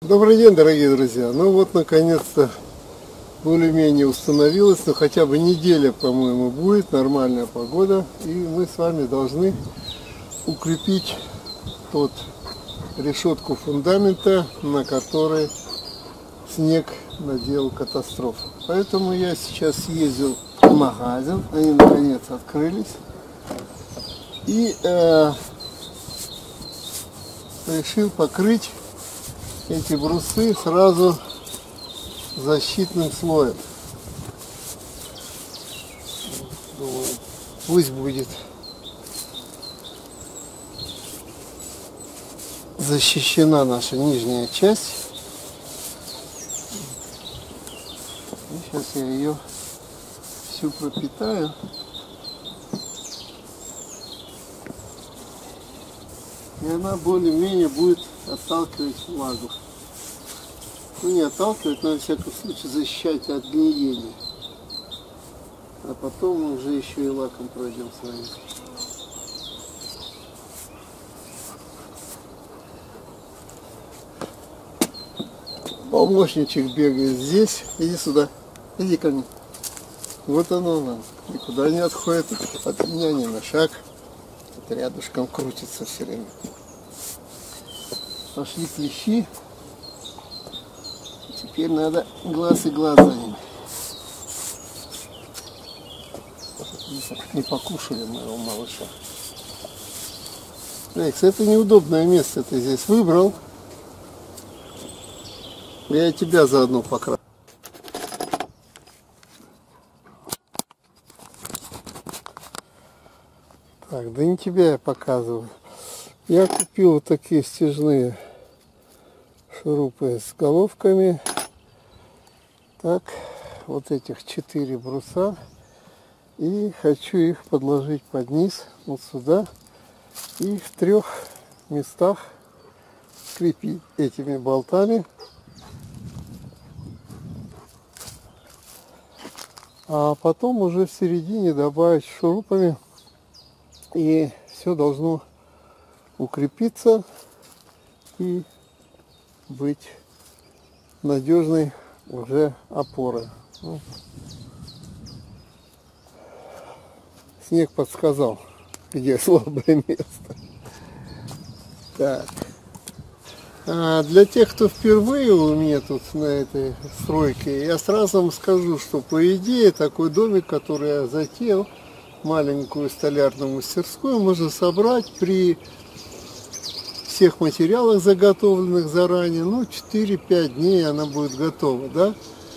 Добрый день, дорогие друзья. Ну вот, наконец-то, более-менее установилось, но хотя бы неделя, по-моему, будет, нормальная погода. И мы с вами должны укрепить тот решетку фундамента, на которой снег наделал катастрофу. Поэтому я сейчас съездил в магазин, они наконец открылись. И решил покрыть эти брусы сразу защитным слоем. Думаю, пусть будет защищена наша нижняя часть. И сейчас я ее всю пропитаю. И она более-менее будет отталкивать влагу. Ну, не отталкивать, но во всяком случае защищать от гниения. А потом мы уже еще и лаком пройдем с вами. Помощничек бегает здесь. Иди сюда. Иди ко мне. Вот оно у нас. Никуда не отходит от меня ни на шаг. Это рядышком крутится все время. Пошли клещи. Теперь надо глаз и глаз за ними. Не покушали моего малыша. Лекс, это неудобное место ты здесь выбрал. Я тебя заодно покрашу. Так, да не тебя я показываю. Я купил вот такие стяжные шурупы с головками. Так, вот этих 4 бруса. И хочу их подложить под низ, вот сюда. И в 3 местах скрепить этими болтами. А потом уже в середине добавить шурупами. И все должно укрепиться и быть надежной уже опорой. Снег подсказал, где слабое место. Так. А для тех, кто впервые у меня тут на этой стройке, я сразу вам скажу, что по идее такой домик, который я затеял, маленькую столярную мастерскую, можно собрать при всех материалах, заготовленных заранее, ну 4-5 дней она будет готова, да.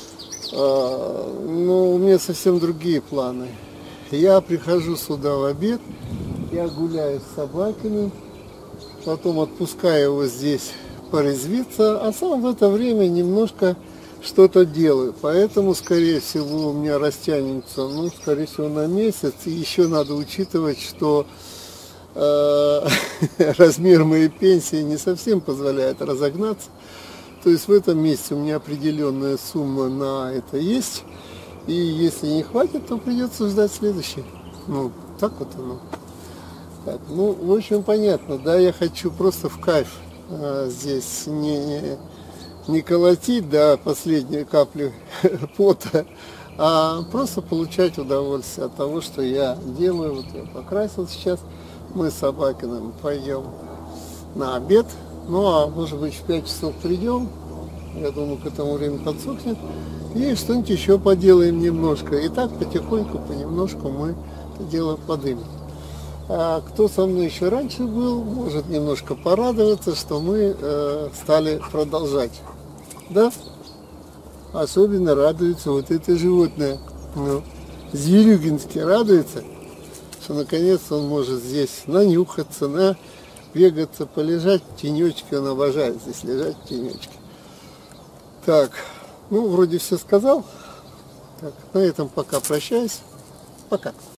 Но у меня совсем другие планы. Я прихожу сюда в обед, я гуляю с собаками, потом отпускаю его здесь порезвиться, а сам в это время немножко что-то делаю. Поэтому, скорее всего, у меня растянется, ну, скорее всего, на месяц. И еще надо учитывать, что размер моей пенсии не совсем позволяет разогнаться. То есть в этом месяце у меня определенная сумма на это есть. И если не хватит, то придется ждать следующий. Ну, так вот оно. Так, ну, в общем, понятно, да, я хочу просто в кайф здесь не колотить до последней капли пота, а просто получать удовольствие от того, что я делаю. Вот я покрасил сейчас. Мы с Собакиным пойдем на обед. Ну, а может быть в 5 часов придем. Я думаю, к этому времени подсохнет. И что-нибудь еще поделаем немножко. И так потихоньку, понемножку мы это дело подымем. А кто со мной еще раньше был, может немножко порадоваться, что мы стали продолжать. Да? Особенно радуется вот это животное. Ну, Зверюгински радуется, что наконец-то он может здесь нанюхаться, бегаться, полежать в тенечке. Он обожает здесь лежать в тенечке. Так, ну вроде все сказал. Так, на этом пока прощаюсь. Пока.